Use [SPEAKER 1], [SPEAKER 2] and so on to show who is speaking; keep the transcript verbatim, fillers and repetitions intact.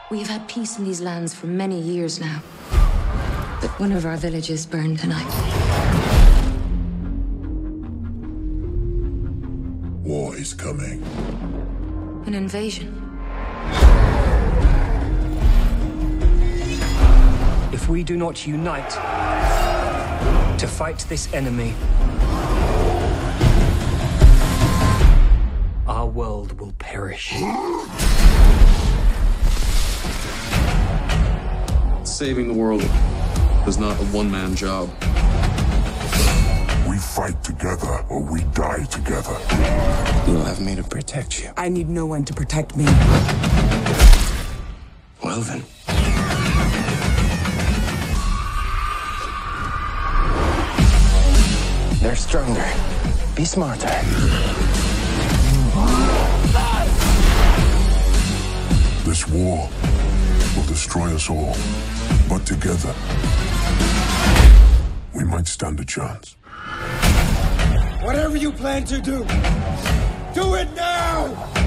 [SPEAKER 1] We've had peace in these lands for many years now. But one of our villages burned tonight.
[SPEAKER 2] War is coming.
[SPEAKER 1] An invasion.
[SPEAKER 3] If we do not unite to fight this enemy, our world will perish.
[SPEAKER 4] Saving the world is not a one-man job.
[SPEAKER 2] We fight together or we die together.
[SPEAKER 5] You'll have me to protect you.
[SPEAKER 6] I need no one to protect me.
[SPEAKER 5] Well then. They're stronger. Be smarter.
[SPEAKER 2] This war will destroy us all. But together, we might stand a chance.
[SPEAKER 7] Whatever you plan to do, do it now!